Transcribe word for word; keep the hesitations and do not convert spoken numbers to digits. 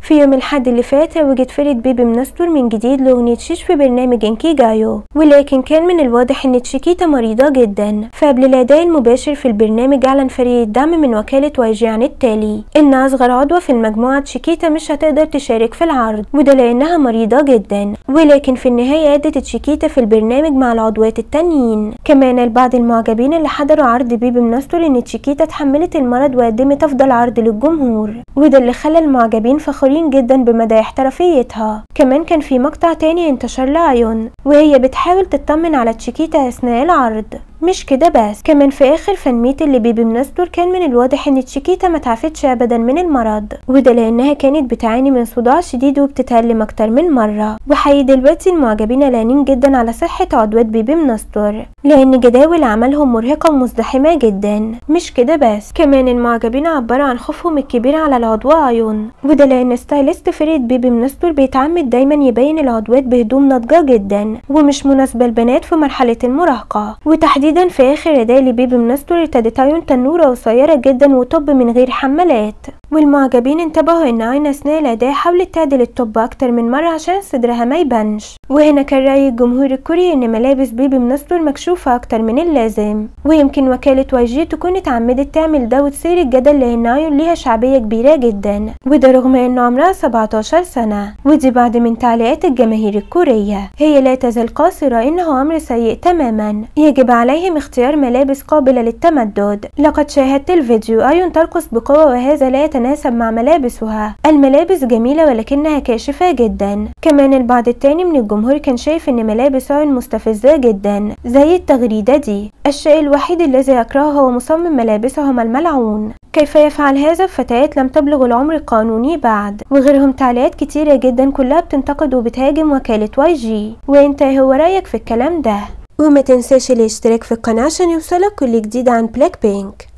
في يوم الأحد اللي فات وجد فريد بيبي منستور من جديد لأغنية شيش في برنامج انكيجايو، ولكن كان من الواضح ان تشيكيتا مريضة جدا. فقبل الأداء المباشر في البرنامج أعلن فريق الدعم من وكالة واي جي عن التالي: ان أصغر عضوة في المجموعة تشيكيتا مش هتقدر تشارك في العرض، وده لأنها مريضة جدا. ولكن في النهاية أدت تشيكيتا في البرنامج مع العضوات التانيين. كمان البعض المعجبين اللي حضروا عرض بيبي منستور ان تشيكيتا تحملت المرض وقدمت أفضل عرض للجمهور، وده اللي خلى المعجبين فخورين جدا بمدى احترافيتها. كمان كان في مقطع تاني انتشر لأيون وهي بتحاول تطمن على تشيكيتا أثناء العرض. مش كده بس، كمان في اخر فان ميت اللي بيبي منستور كان من الواضح ان تشيكيتا ما تعافتش ابدا من المرض، وده لانها كانت بتعاني من صداع شديد وبتتألم اكتر من مره. وحقيقي دلوقتي المعجبين قلقانين جدا على صحه عضوات بيبي منستور، لان جداول عملهم مرهقه ومزدحمه جدا. مش كده بس، كمان المعجبين عبروا عن خوفهم الكبير على العضوة ايون، وده لان ستايلست فريق بيبي منستور بيتعمد دايما يبين العضوات بهدوم ناضجه جدا ومش مناسبه للبنات في مرحله المراهقه. وتحديدا في اخر اداء لبيبي منستور ارتدت ايون تنوره قصيره جدا وطب من غير حمالات، والمعجبين انتبهوا ان ايون اثناء الاداء حاولت تعدل الطب اكتر من مره عشان صدرها ما يبانش. وهنا كان راي الجمهور الكوري ان ملابس بيبي منستور مكشوفه اكتر من اللازم، ويمكن وكاله واي جي تكون اتعمدت تعمل ده وتثير الجدل لان ايون ليها شعبيه كبيره جدا، وده رغم ان عمرها سبعتاشر سنه. ودي بعد من تعليقات الجماهير الكوريه: هي لا تزال قاصره، انه امر سيء تماما، يجب عليهم اختيار ملابس قابله للتمدد. لقد شاهدت الفيديو، ايون ترقص بقوه وهذا لا يتناسب مع ملابسها، الملابس جميله ولكنها كاشفه جدا. كمان البعض التاني من الجمهور كان شايف ان ملابس ايون مستفزه جدا، زي التغريده دي: الشيء الوحيد الذي يكرهه هو مصمم ملابسهم الملعون، كيف يفعل هذا بفتيات لم تبلغ العمر القانوني بعد. وغيرهم تعليقات كتيره جدا كلها بتنتقد وبتهاجم وكاله واي جي. وانت هو رايك في الكلام ده؟ وما تنساش الاشتراك في القناه عشان يوصلك كل جديد عن بلاك بينك.